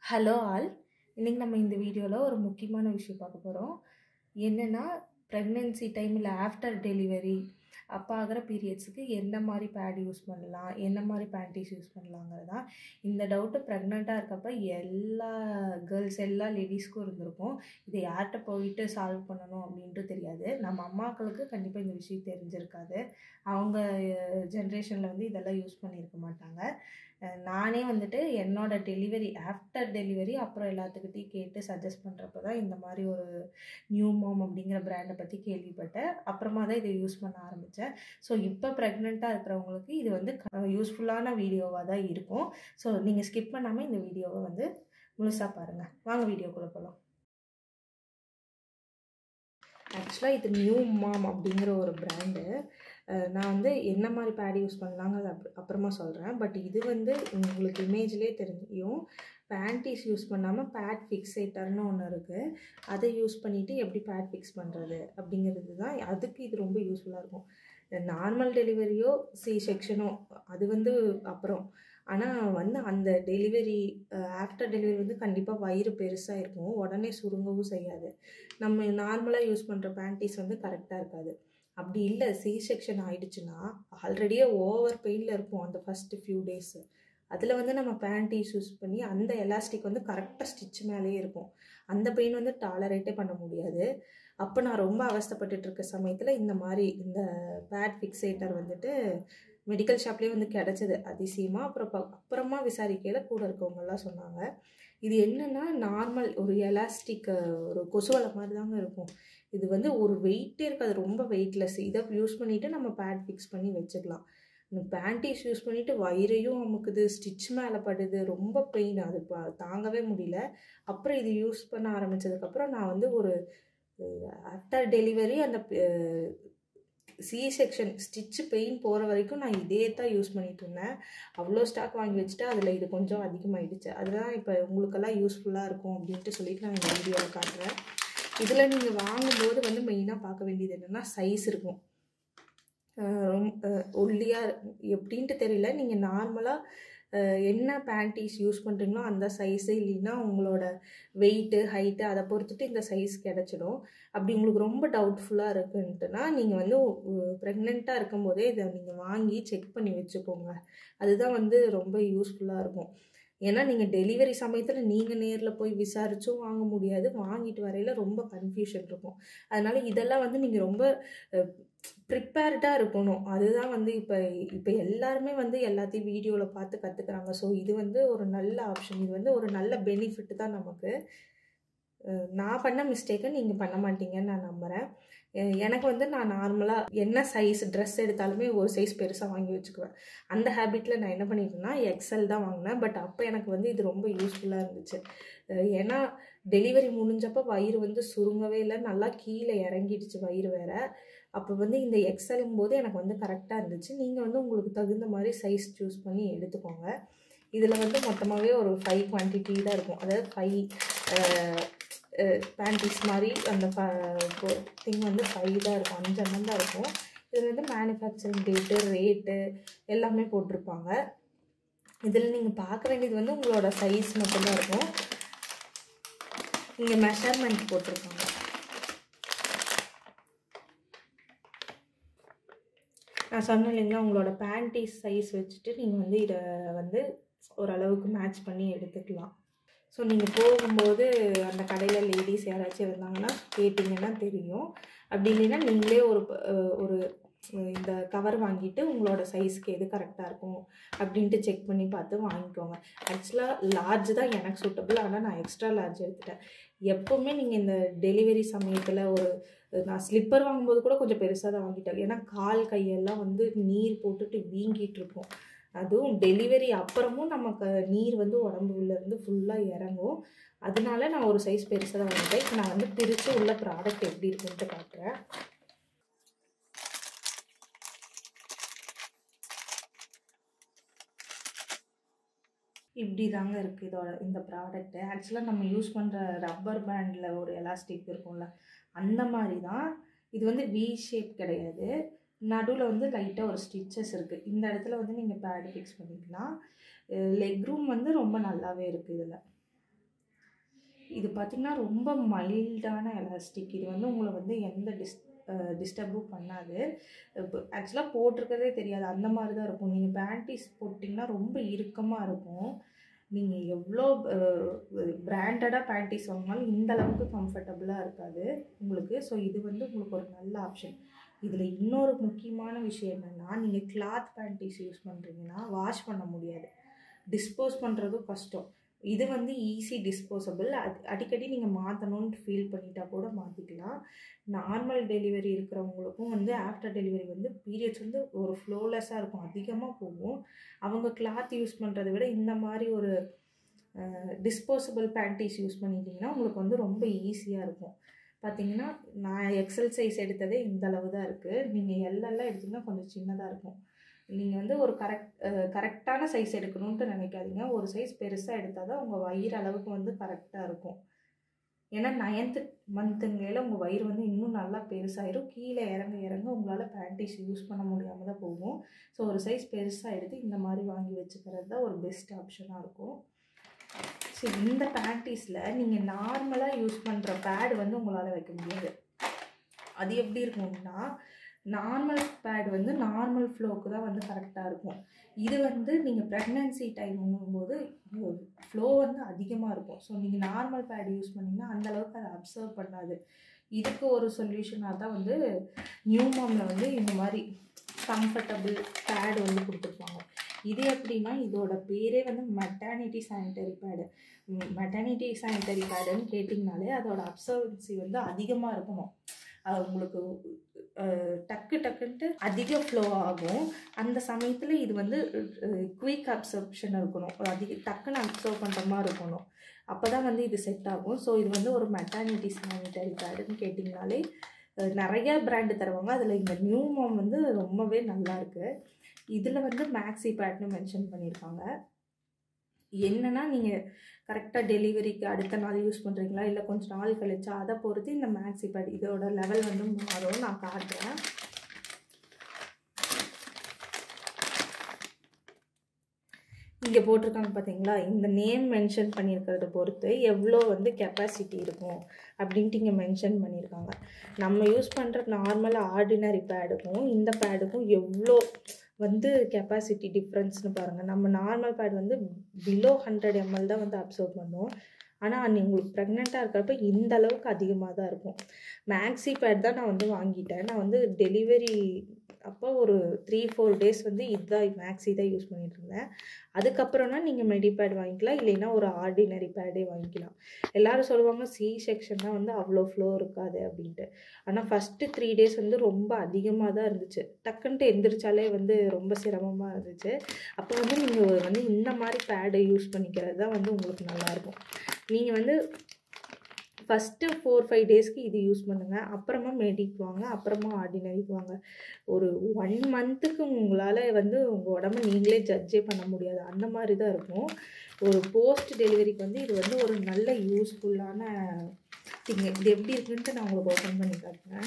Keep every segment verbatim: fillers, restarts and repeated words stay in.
Hello all. இன்னைக்கு நம்ம இந்த வீடியோவில் ஒரு முக்கியமான விஷயம் பார்க்க போகிறோம். என்னென்னா, ப்ரெக்னென்சி டைம் இல்லை ஆஃப்டர் டெலிவரி அப்போ ஆகிற பீரியட்ஸுக்கு என்ன மாதிரி பேட் யூஸ் பண்ணலாம், என்ன மாதிரி பேண்டீஸ் யூஸ் பண்ணலாங்கிறது தான். இந்த டவுட்டு ப்ரெக்னெண்ட்டாக இருக்கப்போ எல்லா கேர்ள்ஸ் எல்லா லேடிஸ்க்கும் இருந்திருக்கும். இதை யார்கிட்ட போயிட்டு சால்வ் பண்ணணும் அப்படின்ட்டு தெரியாது. நம்ம அம்மாக்களுக்கு கண்டிப்பாக இந்த விஷயம் தெரிஞ்சிருக்காது. அவங்க ஜென்ரேஷனில் வந்து இதெல்லாம் யூஸ் பண்ணியிருக்க மாட்டாங்க. நானே வந்துட்டு என்னோட டெலிவரி ஆஃப்டர் டெலிவரி அப்புறம் எல்லாத்துக்கிட்டையும் கேட்டு சஜஸ்ட் பண்ணுறப்ப தான் இந்த மாதிரி ஒரு நியூ மாம் அப்படிங்கிற பிராண்டை பற்றி கேள்விப்பட்டேன். அப்புறமா தான் இதை யூஸ் பண்ண ஆரம்பித்தேன். ஸோ இப்போ ப்ரெக்னெண்ட்டாக இருக்கிறவங்களுக்கு இது வந்து யூஸ்ஃபுல்லான வீடியோவாக தான் இருக்கும். ஸோ நீங்கள் ஸ்கிப் பண்ணாமல் இந்த வீடியோவை வந்து முழுசாக பாருங்கள். வாங்க வீடியோக்குள்ளே போகலாம். ஆக்சுவலாக இது நியூ மாம் அப்படிங்கிற ஒரு பிராண்டு. நான் வந்து என்ன மாதிரி பேட் யூஸ் பண்ணலாங்கிறது அப் அப்புறமா சொல்கிறேன். பட் இது வந்து உங்களுக்கு இமேஜ்லேயே தெரியும். பேண்டீஸ் யூஸ் பண்ணாமல் பேட் ஃபிக்ஸேட்டர்னு ஒன்று இருக்குது. அதை யூஸ் பண்ணிவிட்டு எப்படி பேட் ஃபிக்ஸ் பண்ணுறது அப்படிங்கிறது தான். அதுக்கு இது ரொம்ப யூஸ்ஃபுல்லாக இருக்கும். நார்மல் டெலிவரியோ சி செக்ஷனோ அது வந்து அப்புறம். ஆனால் வந்து அந்த டெலிவரி ஆஃப்டர் டெலிவரி வந்து கண்டிப்பாக வயிறு பெருசாக இருக்கும். உடனே சுருங்கவும் செய்யாது. நம்ம நார்மலாக யூஸ் பண்ணுற பேண்டீஸ் வந்து கரெக்டாக இருக்காது. அப்படி இல்லை, சி செக்ஷன் ஆகிடுச்சுன்னா ஆல்ரெடியே ஓவர் பெயினில் இருக்கும் அந்த ஃபஸ்ட்டு ஃபியூ டேஸு. அதில் வந்து நம்ம பேண்டீஸ் யூஸ் பண்ணி அந்த எலாஸ்டிக் வந்து கரெக்டாக ஸ்டிச் மேலேயே இருக்கும். அந்த பெயின் வந்து டாலரேட்டே பண்ண முடியாது. அப்போ நான் ரொம்ப அவஸ்தைப்பட்டுட்டு இருக்க சமயத்தில் இந்த மாதிரி இந்த பேட் ஃபிக்ஸேட்டர் வந்துட்டு மெடிக்கல் ஷாப்லேயே வந்து கிடச்சிது அதிசயமாக. அப்புறம் அப்புறமா விசாரிக்கையில் கூட இருக்கவங்கெல்லாம் சொன்னாங்க, இது என்னென்னா நார்மல் ஒரு எலாஸ்டிக் ஒரு கொசுவலை மாதிரி தாங்க இருக்கும். இது வந்து ஒரு வெயிட்டே இருக்காது, ரொம்ப வெயிட்லெஸ். இதை யூஸ் பண்ணிவிட்டு நம்ம பேட் ஃபிக்ஸ் பண்ணி வச்சுக்கலாம். பேண்டீஸ் யூஸ் பண்ணிவிட்டு வயிறையும் அமுக்குது, ஸ்டிச் மேலே படுது, ரொம்ப பெயின், அது தாங்கவே முடியல. அப்புறம் இது யூஸ் பண்ண ஆரம்பித்ததுக்கப்புறம் நான் வந்து ஒரு ஆஃப்டர் டெலிவரி அந்த சி செக்ஷன் ஸ்டிச்சு பெயின் போகிற வரைக்கும் நான் இதே தான் யூஸ் பண்ணிகிட்டு இருந்தேன். அவ்வளோ ஸ்டாக் வாங்கி வச்சுட்டு அதில் இது கொஞ்சம் அதிகமாகிடுச்சு. அதுதான் இப்போ உங்களுக்கெல்லாம் யூஸ்ஃபுல்லாக இருக்கும் அப்படின்ட்டு சொல்லிட்டு நான் இந்த வீடியோவில் காட்டுறேன். இதில் நீங்கள் வாங்கும்போது வந்து மெயினாக பார்க்க வேண்டியது என்னென்னா சைஸ் இருக்கும். ரொம்ப ஒல்லியாக எப்படின்ட்டு தெரியல, நீங்கள் நார்மலாக என்ன பேண்டீஸ் யூஸ் பண்ணுறீங்களோ அந்த சைஸு, இல்லைன்னா உங்களோட வெயிட்டு ஹைட்டு அதை பொறுத்துட்டு இந்த சைஸ் கிடச்சிடும். அப்படி உங்களுக்கு ரொம்ப டவுட்ஃபுல்லாக இருக்குன்ட்டுனா நீங்கள் வந்து ப்ரெக்னெண்ட்டாக இருக்கும்போதே இதை நீங்கள் வாங்கி செக் பண்ணி வச்சுக்கோங்க. அதுதான் வந்து ரொம்ப யூஸ்ஃபுல்லாக இருக்கும். ஏன்னா நீங்கள் டெலிவரி சமயத்தில் நீங்கள் நேரில் போய் விசாரிச்சும் வாங்க முடியாது, வாங்கிட்டு வரையில் ரொம்ப கன்ஃபியூஷன் இருக்கும். அதனால் இதெல்லாம் வந்து நீங்கள் ரொம்ப ப்ரிப்பேர்டாக இருக்கணும். அதுதான் வந்து இப்போ இப்போ எல்லாருமே வந்து எல்லாத்தையும் வீடியோவில் பார்த்து கற்றுக்குறாங்க. ஸோ இது வந்து ஒரு நல்ல ஆப்ஷன், இது வந்து ஒரு நல்ல பெனிஃபிட் தான் நமக்கு. நான் பண்ண மிஸ்டேக்கை நீங்கள் பண்ண மாட்டீங்கன்னு நான் நம்புகிறேன். எனக்கு வந்து நான் நார்மலாக என்ன சைஸ் ட்ரெஸ் எடுத்தாலுமே ஒரு சைஸ் பெருசாக வாங்கி வச்சுக்குவேன். அந்த ஹேபிட்டில் நான் என்ன பண்ணிட்டேன்னா எக்ஸல் தான் வாங்கினேன். பட் அப்போ எனக்கு வந்து இது ரொம்ப யூஸ்ஃபுல்லாக இருந்துச்சு. ஏன்னா டெலிவரி முடிஞ்சப்போ வயிறு வந்து சுருங்கவே இல்லை, நல்லா கீழே இறங்கிடுச்சு வயிறு வேறு. அப்போ வந்து இந்த எக்ஸலும் போது எனக்கு வந்து கரெக்டாக இருந்துச்சு. நீங்கள் வந்து உங்களுக்கு தகுந்த மாதிரி சைஸ் சூஸ் பண்ணி எடுத்துக்கோங்க. இதில் வந்து மொத்தமாகவே ஒரு ஃபைவ் குவான்டிட்டி தான் இருக்கும். அதாவது ஃபைவ் பேண்டீஸ் மாதிரி அந்த திங் வந்து ஃபைவ் தான் இருக்கும், அஞ்சு எண்ணம் தான் இருக்கும். இதில் வந்து மேனுஃபேக்சரிங் டேட்டு ரேட்டு எல்லாமே போட்டிருப்பாங்க. இதில் நீங்கள் பார்க்க வேண்டியது வந்து உங்களோட சைஸ் மட்டும்தான் இருக்கும். இங்கே மெஷர்மெண்ட் போட்டிருக்காங்க. நான் சொன்னேன் இல்லைங்களா, உங்களோட பேண்டீஸ் சைஸ் வச்சுட்டு நீங்கள் வந்து இதை வந்து ஓரளவுக்கு மேட்ச் பண்ணி எடுத்துக்கலாம். ஸோ நீங்கள் போகும்போது அந்த கடையில் லேடிஸ் யாராச்சும் இருந்தாங்கன்னா கேட்டிங்கன்னா தெரியும். அப்படி இல்லைன்னா நீங்களே ஒரு ஒரு இந்த கவர் வாங்கிட்டு உங்களோட சைஸ்க்கு எது கரெக்டாக இருக்கும் அப்படின்ட்டு செக் பண்ணி பார்த்து வாங்கிக்கோங்க. ஆக்சுவலாக லார்ஜ் தான் எனக்கு சூட்டபிள், ஆனால் நான் எக்ஸ்ட்ரா லார்ஜ் எடுத்துட்டேன். எப்போவுமே நீங்கள் இந்த டெலிவரி சமயத்தில் ஒரு நான் ஸ்லிப்பர் வாங்கும்போது கூட கொஞ்சம் பெருசாக தான் வாங்கிட்டேன். ஏன்னா கால் கையெல்லாம் வந்து நீர் போட்டுட்டு வீங்கிட்டு இருக்கும். அதுவும் டெலிவரி அப்புறமும் நமக்கு நீர் வந்து உடம்பு உள்ளேருந்து ஃபுல்லாக இறங்கும். அதனால நான் ஒரு சைஸ் பெருசாக தான் வாங்கிட்டேன். இப்போ நான் வந்து பிரித்து உள்ள ப்ராடக்ட் எப்படி இருக்குன்ட்டு காட்டுறேன். இப்படி தாங்க இருக்குது இதோட இந்த ப்ராடக்ட்டு. ஆக்சுவலாக நம்ம யூஸ் பண்ணுற ரப்பர் பேண்டில் ஒரு எலாஸ்டிக் இருக்கும்ல, அந்த மாதிரி தான். இது வந்து வி ஷேப் கிடையாது. நடுவில் வந்து லைட்டாக ஒரு ஸ்டிச்சஸ் இருக்குது. இந்த இடத்துல வந்து நீங்கள் பேடு ஃபிக்ஸ் பண்ணிக்கலாம். லெக் ரூம் வந்து ரொம்ப நல்லாவே இருக்குது இதில். இது பார்த்திங்கன்னா ரொம்ப மைல்டான எலாஸ்டிக். இது வந்து உங்களை வந்து எந்த டிஸ் டிஸ்டர்பும் பண்ணாது. இப்போ ஆக்சுவலாக போட்டிருக்கதே தெரியாது, அந்த மாதிரி தான் இருக்கும். நீங்கள் பேண்டீஸ் போட்டிங்கன்னா ரொம்ப இறுக்கமாக இருக்கும். நீங்கள் எவ்வளோ பிராண்டடாக பேண்டீஸ் வாங்கினாலும் இந்த அளவுக்கு கம்ஃபர்டபுளாக இருக்காது உங்களுக்கு. ஸோ இது வந்து உங்களுக்கு ஒரு நல்ல ஆப்ஷன். இதில் இன்னொரு முக்கியமான விஷயம் என்னென்னா, நீங்கள் கிளாத் பேண்டீஸ் யூஸ் பண்ணுறீங்கன்னா வாஷ் பண்ண முடியாது, டிஸ்போஸ் பண்ணுறதும் கஷ்டம். இது வந்து ஈஸி டிஸ்போசபிள். அது அடிக்கடி நீங்கள் மாற்றணும்னு ஃபீல் பண்ணிட்டா கூட மாற்றிக்கலாம். நார்மல் டெலிவரி இருக்கிறவங்களுக்கும் வந்து ஆஃப்டர் டெலிவரி வந்து பீரியட்ஸ் வந்து ஒரு ஃப்ளோலெஸ்ஸாக இருக்கும், அதிகமாக போகும். அவங்க கிளாத் யூஸ் பண்ணுறதை விட இந்த மாதிரி ஒரு டிஸ்போசபிள் பேண்டீஸ் யூஸ் பண்ணிட்டீங்கன்னா உங்களுக்கு வந்து ரொம்ப ஈஸியாக இருக்கும். பார்த்தீங்கன்னா நான் எக்ஸல் சைஸ் எடுத்ததே இந்த அளவு தான் இருக்குது. நீங்கள் எல்லாம் எடுத்திங்கன்னா கொஞ்சம் சின்னதாக இருக்கும். நீங்கள் வந்து ஒரு கரெக்ட் கரெக்டான சைஸ் எடுக்கணுன்ட்டு நினைக்காதீங்க. ஒரு சைஸ் பெருசாக எடுத்தால் தான் உங்கள் வயிறு அளவுக்கு வந்து கரெக்டாக இருக்கும். ஏன்னா நைன்த்து மந்த்துங்கையில் உங்கள் வயிறு வந்து இன்னும் நல்லா பெருசாகிடும். கீழே இறங்க இறங்க உங்களால் பேண்டீஸ் யூஸ் பண்ண முடியாமல் தான் போகும். ஸோ ஒரு சைஸ் பெருசாக எடுத்து இந்த மாதிரி வாங்கி வச்சுக்கிறது தான் ஒரு பெஸ்ட் ஆப்ஷனாக இருக்கும். ஸோ இந்த பேண்டீஸில் நீங்கள் நார்மலாக யூஸ் பண்ணுற பேட் வந்து உங்களால் வைக்க முடியாது. அது எப்படி இருக்கும்னா, நார்மல் பேட் வந்து நார்மல் ஃப்ளோக்கு தான் வந்து கரெக்டாக இருக்கும். இது வந்து நீங்கள் ப்ரெக்னன்சி டைம்ங்கும்போது ஃப்ளோ வந்து அதிகமாக இருக்கும். ஸோ நீங்கள் நார்மல் பேட் யூஸ் பண்ணிங்கன்னா அந்தளவுக்கு அதை அப்சர்வ் பண்ணாது. இதுக்கு ஒரு சொல்யூஷனாக தான் வந்து நியூ மாமில் வந்து இந்த மாதிரி கம்ஃபர்டபுள் பேட் வந்து கொடுத்துருப்பாங்க. இது எப்படின்னா, இதோட பேரே வந்து maternity sanitary pad. Maternity sanitary பேடுன்னு கேட்டிங்கனாலே அதோட அப்சர்வன்சி வந்து அதிகமாக இருக்கணும். அது உங்களுக்கு டக்கு டக்குன்ட்டு அதிக ஃப்ளோ ஆகும். அந்த சமயத்தில் இது வந்து குயிக் அப்சர்ப்ஷன் இருக்கணும், அதிக டக்குன்னு அப்சர்வ் பண்ணுற மாதிரி இருக்கணும். அப்போ தான் வந்து இது செட் ஆகும். ஸோ இது வந்து ஒரு மெட்டர்னிட்டி சானிட்டரி பேடுன்னு கேட்டிங்கனாலே நிறையா பிராண்டு தருவாங்க. அதில் இந்த நியூ மாம் வந்து ரொம்பவே நல்லாயிருக்கு. இதில் வந்து மேக்ஸி பேட்னு மென்ஷன் பண்ணியிருக்காங்க. என்னென்னா, நீங்கள் கரெக்டாக டெலிவரிக்கு அடுத்த நாள் யூஸ் பண்ணுறீங்களா இல்லை கொஞ்சம் நாள் கழிச்சா அதை பொறுத்து இந்த மேக்ஸி பேட் இதோட லெவல் வந்து மாறும். நான் காட்டுறேன். இங்கே போட்டிருக்காங்க பார்த்தீங்களா, இந்த நேம் மென்ஷன் பண்ணியிருக்கிறத பொறுத்து எவ்வளோ வந்து கெப்பாசிட்டி இருக்கும் அப்படின்ட்டு இங்கே மென்ஷன் பண்ணியிருக்காங்க. நம்ம யூஸ் பண்ணுற நார்மல் ஆர்டினரி பேடுக்கும் இந்த பேடுக்கும் எவ்வளோ வந்து கெப்பாசிட்டி டிஃப்ரென்ஸ்னு பாருங்கள். நம்ம நார்மல் பேட் வந்து பிலோ ஹண்ட்ரட் எம்எல் தான் வந்து அப்சர்வ் பண்ணும். ஆனால் நீ உங்களுக்கு ப்ரெக்னெண்ட்டாக இருக்கிறப்ப இந்த அளவுக்கு அதிகமாக தான் இருக்கும். மேக்ஸி பேட் தான் நான் வந்து வாங்கிட்டேன். நான் வந்து டெலிவரி அப்போ ஒரு த்ரீ ஃபோர் டேஸ் வந்து இதுதான் மேக்ஸி தான் யூஸ் பண்ணிட்டு இருந்தேன். அதுக்கப்புறம்னா நீங்கள் மெடி பேட் வாங்கிக்கலாம், இல்லைன்னா ஒரு ஆர்டினரி பேடே வாங்கிக்கலாம். எல்லோரும் சொல்லுவாங்க சி செக்ஷன் தான் வந்து அவ்வளோ ஃப்ளோ இருக்காது அப்படின்ட்டு. ஆனால் ஃபஸ்ட்டு த்ரீ டேஸ் வந்து ரொம்ப அதிகமாக தான் இருந்துச்சு. டக்குன்ட்டு எந்திரிச்சாலே வந்து ரொம்ப சிரமமாக இருந்துச்சு. அப்போ வந்து நீங்கள் வந்து இந்த மாதிரி பேடை யூஸ் பண்ணிக்கிறது தான் வந்து உங்களுக்கு நல்லாயிருக்கும். நீங்கள் வந்து ஃபஸ்ட்டு ஃபோர் ஃபைவ் டேஸ்க்கு இது யூஸ் பண்ணுங்கள், அப்புறமா மெடிக்கு வாங்க, அப்புறமா ஆர்டினரிக்கு வாங்க. ஒரு ஒன் மந்த்துக்கு உங்களால் வந்து உங்கள் உடம்பு நீங்களே ஜட்ஜே பண்ண முடியாது, அந்த மாதிரி தான் இருக்கும். ஒரு போஸ்ட் டெலிவரிக்கு வந்து இது வந்து ஒரு நல்ல யூஸ்ஃபுல்லான திங். இது எப்படி இருக்குன்ட்டு நான் உங்களுக்கு ஓப்பன் பண்ணி காட்டுறேன்.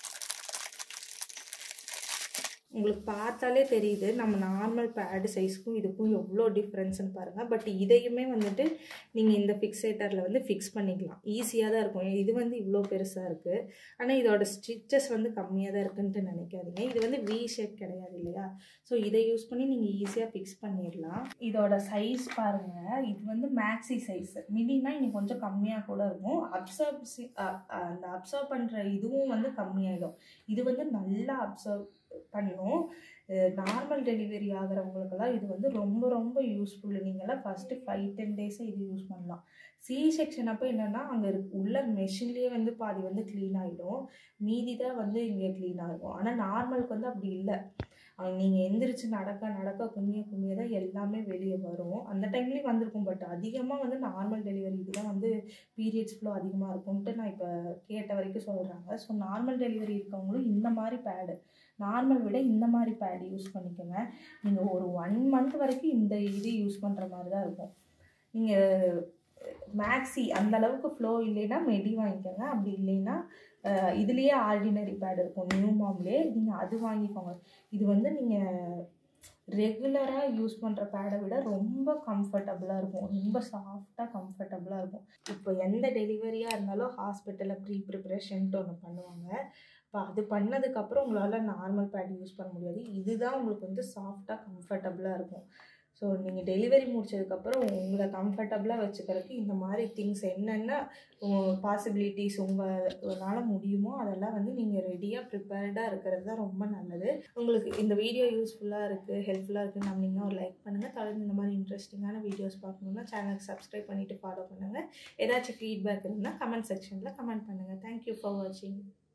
உங்களுக்கு பார்த்தாலே தெரியுது நம்ம நார்மல் பேடு சைஸ்க்கும் இதுக்கும் எவ்வளோ டிஃப்ரென்ஸ்னு பாருங்கள். பட் இதையுமே வந்துட்டு நீங்கள் இந்த ஃபிக்ஸேட்டரில் வந்து ஃபிக்ஸ் பண்ணிக்கலாம், ஈஸியாக தான் இருக்கும். இது வந்து இவ்வளோ பெருசாக இருக்குது, ஆனால் இதோட ஸ்டிச்சஸ் வந்து கம்மியாக தான் இருக்குன்ட்டு நினைக்காதீங்க. இது வந்து வி ஷேப் கிடையாது இல்லையா, ஸோ இதை யூஸ் பண்ணி நீங்கள் ஈஸியாக ஃபிக்ஸ் பண்ணிடலாம். இதோட சைஸ் பாருங்கள், இது வந்து மேக்ஸி சைஸ். மினினா இன்னும் கொஞ்சம் கம்மியாக கூட இருக்கும். அப்சர்வ்சி அந்த அப்சர்வ் பண்ணுற இதுவும் வந்து கம்மியாகிடும். இது வந்து நல்லா அப்சர்வ் பண்ணும். நார்மல் டெலிவரி ஆகிறவங்களுக்கெல்லாம் இது வந்து ரொம்ப ரொம்ப யூஸ்ஃபுல். நீங்கள்லாம் ஃபஸ்ட்டு ஃபைவ் டென் டேஸை இது யூஸ் பண்ணலாம். சி செக்ஷன் அப்போ என்னென்னா, அங்கே உள்ள மெஷின்லேயே வந்து பாதி வந்து க்ளீன் ஆகிடும், மீதி தான் வந்து இங்கே க்ளீன் ஆகும். ஆனால் நார்மலுக்கு வந்து அப்படி இல்லை. நீங்கள் எந்திரிச்சு நடக்க நடக்க கும்மிய கும்மிய தான் எல்லாமே வெளியே வரும். அந்த டைம்லேயும் வந்திருக்கும். பட் அதிகமாக வந்து நார்மல் டெலிவரிக்கு தான் வந்து பீரியட்ஸ் ஃப்ளோ அதிகமாக இருக்கும்ன்ட்டு நான் இப்போ கேட்ட வரைக்கும் சொல்கிறாங்க. ஸோ நார்மல் டெலிவரி இருக்கவங்களும் இந்த மாதிரி பேடு, நார்மல் விட இந்த மாதிரி பேடு யூஸ் பண்ணிக்கோங்க. நீங்கள் ஒரு ஒன் மந்த் வரைக்கும் இந்த இது யூஸ் பண்ணுற மாதிரி தான் இருக்கும். நீங்கள் மேக்ஸி அந்த அளவுக்கு ஃப்ளோ இல்லைன்னா மெடி வாங்கிக்கோங்க. அப்படி இல்லைன்னா இதுலேயே ஆர்டினரி பேட் இருக்கும் நியூ மாம்லேயே, நீங்கள் அது வாங்கிக்கோங்க. இது வந்து நீங்கள் ரெகுலராக யூஸ் பண்ணுற பேடை விட ரொம்ப கம்ஃபர்டபுளாக இருக்கும், ரொம்ப சாஃப்டாக கம்ஃபர்டபுளாக இருக்கும். இருக்கும். இப்போ எந்த டெலிவரியாக இருந்தாலும் ஹாஸ்பிட்டலில் ப்ரீ ப்ரிப்ரேஷன்ட்டு ஒன்று பண்ணுவாங்க. இப்போ அது பண்ணதுக்கப்புறம் உங்களால் நார்மல் பேட் யூஸ் பண்ண முடியாது. இதுதான் உங்களுக்கு வந்து சாஃப்டாக கம்ஃபர்டபுளாக இருக்கும். ஸோ நீங்கள் டெலிவரி முடிச்சதுக்கப்புறம் உங்களை கம்ஃபர்டபுளாக வச்சுக்கிறதுக்கு இந்த மாதிரி திங்ஸ் என்னென்ன பாசிபிலிட்டிஸ் உங்களால் முடியுமோ அதெல்லாம் வந்து நீங்கள் ரெடியாக ப்ரிப்பேர்டாக இருக்கிறது தான் ரொம்ப நல்லது. உங்களுக்கு இந்த வீடியோ யூஸ்ஃபுல்லாக இருக்குது, ஹெல்ப்ஃபுல்லாக இருக்குன்னு நம்பிங்கன்னா ஒரு லைக் பண்ணுங்கள். தொடர்ந்து இந்த மாதிரி இன்ட்ரெஸ்டிங்கான வீடியோஸ் பார்க்கணுன்னா சேனலுக்கு சப்ஸ்கிரைப் பண்ணிவிட்டு ஃபாலோ பண்ணுங்கள். ஏதாச்சும் ஃபீட்பேக் இருந்தால் கமெண்ட் செக்ஷனில் கமெண்ட் பண்ணுங்கள். தேங்க்யூ ஃபார் வாட்சிங்.